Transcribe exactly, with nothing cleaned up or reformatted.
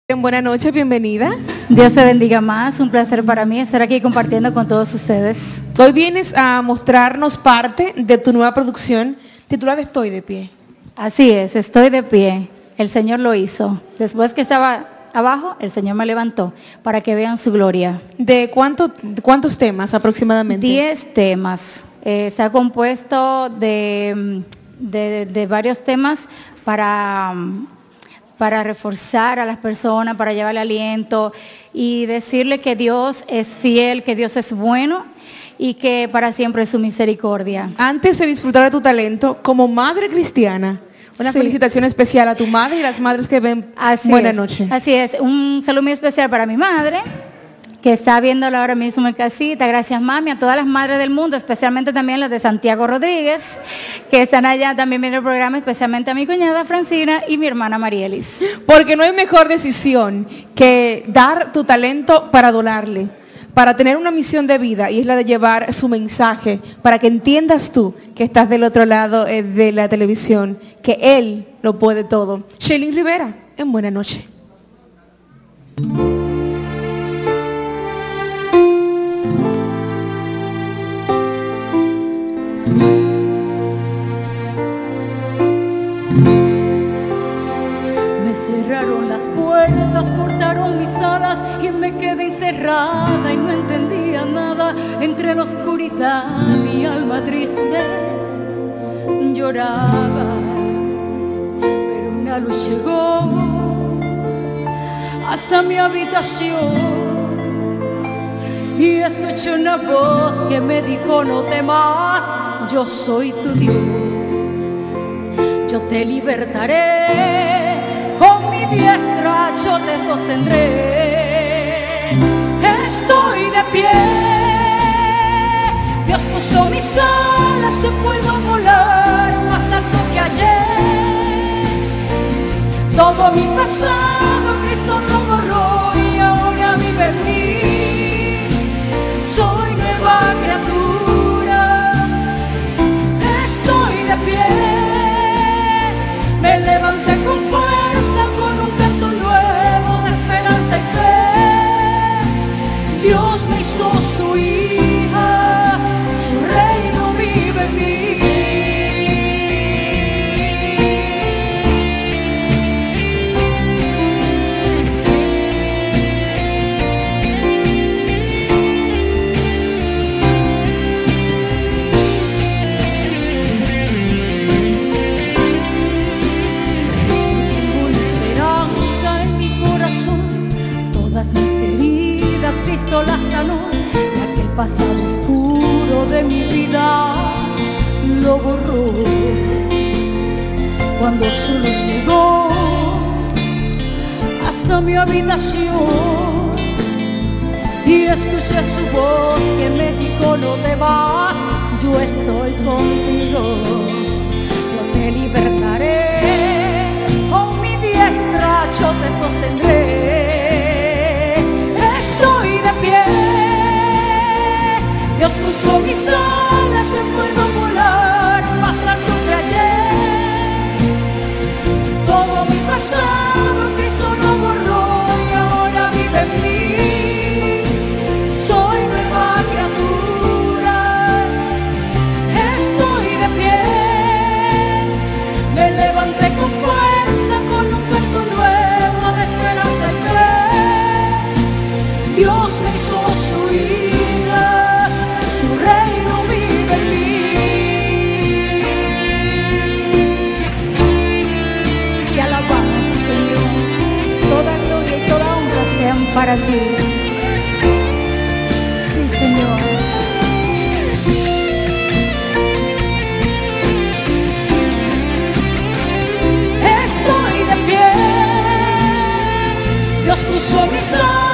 Buenas noches, bienvenida. Dios te bendiga más, un placer para mí estar aquí compartiendo con todos ustedes. Hoy vienes a mostrarnos parte de tu nueva producción titulada Estoy de pie. Así es, estoy de pie, el Señor lo hizo. Después que estaba abajo, el Señor me levantó para que vean su gloria. ¿De cuánto, cuántos temas aproximadamente? Diez temas. Eh, se ha compuesto de, de, de varios temas para... para reforzar a las personas, para llevarle aliento y decirle que Dios es fiel, que Dios es bueno y que para siempre es su misericordia. Antes de disfrutar de tu talento, como madre cristiana, una sí. felicitación especial a tu madre y las madres que ven. Así Buenas es, noches. Así es, un saludo muy especial para mi madre, que está viéndola ahora mismo en casita. Gracias, mami, a todas las madres del mundo, especialmente también las de Santiago Rodríguez, que están allá también viendo el programa, especialmente a mi cuñada Francina y mi hermana Marielis. Porque no hay mejor decisión que dar tu talento para donarle, para tener una misión de vida, y es la de llevar su mensaje, para que entiendas tú que estás del otro lado eh, de la televisión, que Él lo puede todo. Shelly Rivera, en Buena Noche. Cerraron las puertas, cortaron mis alas y me quedé encerrada y no entendía nada. Entre la oscuridad mi alma triste lloraba, pero una luz llegó hasta mi habitación y escuché una voz que me dijo: no temas, yo soy tu Dios, yo te libertaré, con mi diestra yo te sostendré. Estoy de pie, Dios puso mis alas, yo puedo volar más alto que ayer. Todo mi pasado Cristo lo borró y ahora vive en mí. Soy nueva criatura, estoy de pie, me levanté con fuerza, con un canto nuevo de esperanza y fe. Dios me hizo su hija, su reino vive en mí. Tengo una esperanza en mi corazón, todas mis heridas Cristo las sanó, y aquel pasado oscuro de mi vida lo borró. Cuando su luz llegó hasta mi habitación y escuché su voz que me dijo: no temas, yo estoy contigo, yo te libertaré, con mi diestra yo te sostendré. Estoy de pie, Dios puso mis alas, yo puedo volar más alto que ayer. Todo mi pasado Cristo lo borró y ahora vive en mí. Soy nueva criatura, estoy de pie, me levanté con fuerza, con un canto nuevo de esperanza y fe. Dios me hizo su hija, su reino vive en mí. Y alabamos, Señor, toda gloria y toda honra sean para ti. Sí, Señor. Estoy de pie, Dios puso mis alas,